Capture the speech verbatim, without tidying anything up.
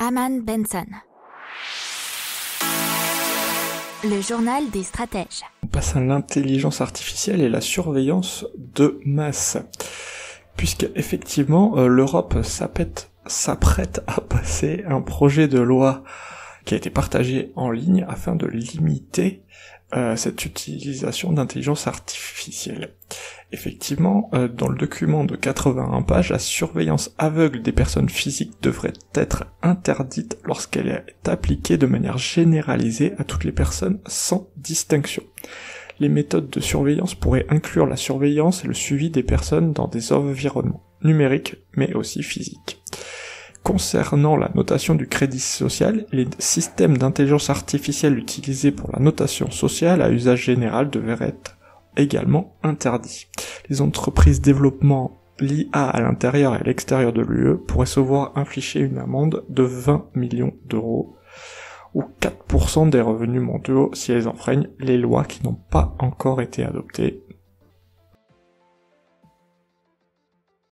Aman Benson. Le journal des stratèges. On passe à l'intelligence artificielle et la surveillance de masse. Puisque effectivement, euh, l'Europe s'apprête, s'apprête à passer un projet de loi qui a été partagé en ligne afin de limiter euh, cette utilisation d'intelligence artificielle. Effectivement, euh, dans le document de quatre-vingt-un pages, la surveillance aveugle des personnes physiques devrait être interdite lorsqu'elle est appliquée de manière généralisée à toutes les personnes sans distinction. Les méthodes de surveillance pourraient inclure la surveillance et le suivi des personnes dans des environnements numériques, mais aussi physiques. Concernant la notation du crédit social, les systèmes d'intelligence artificielle utilisés pour la notation sociale à usage général devraient être également interdits. Les entreprises développant l'I A à l'intérieur et à l'extérieur de l'U E pourraient se voir infliger une amende de vingt millions d'euros, ou quatre pour cent des revenus mondiaux si elles enfreignent les lois qui n'ont pas encore été adoptées